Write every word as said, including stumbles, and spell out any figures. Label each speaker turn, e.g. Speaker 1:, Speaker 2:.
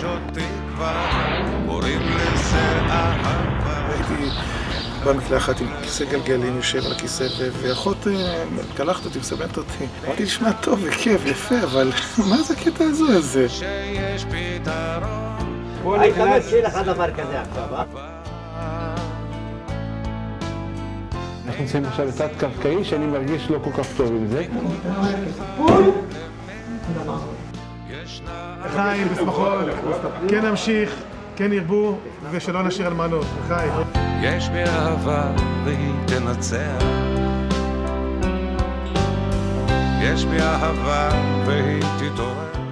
Speaker 1: אותי כבר, קוראים לזה אהבה.
Speaker 2: הייתי במקלחת עם כיסא גלגלים, יושב על הכיסא, ואחות קלחת אותי, מסבנת אותי. אמרתי, נשמע טוב וכיף, יפה, אבל מה זה הקטע הזו הזה?
Speaker 1: שיש פתרון.
Speaker 3: היית מציע לך דבר כזה עכשיו, אה?
Speaker 4: אנחנו נמצאים עכשיו בצד קרקעי שאני מרגיש לא כל כך טוב עם זה.
Speaker 5: לחיים, בשמחות, כן נמשיך, כן ירבו, ושלא נשאיר אלמנות. לחיים.
Speaker 1: יש בי אהבה והיא תנצח. יש בי אהבה והיא תתעורר.